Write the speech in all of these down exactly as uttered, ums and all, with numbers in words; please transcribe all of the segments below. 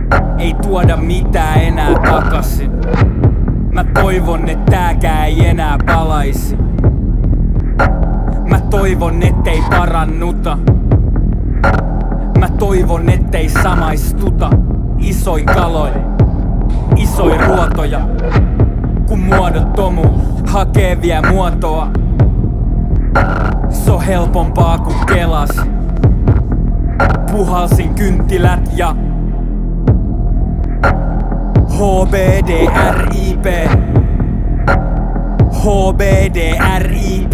Ei tuoda mitään enää takaisin. Mä toivon, et tääkään ei enää palaisi. Mä toivon, ettei parannuta. Mä toivon, ettei samaistuta. Isoin kaloin, isoin ruotoja. Kun muodottomuus hakee vie muotoa. Se on helpompaa kuin kelas. Puhalsin kynttilät ja H B D R I P H B D R I P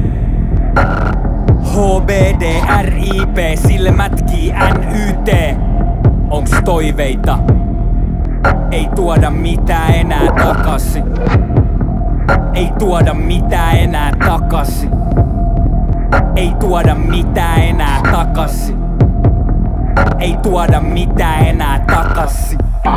H B D R I P Silmätkii N Y T. Onks toiveita? Ei tuoda mitään enää takaisin. Ei tuoda mitään enää takaisin. Ei tuoda mitään enää takaisin. Ei tuoda mitään enää takaisin.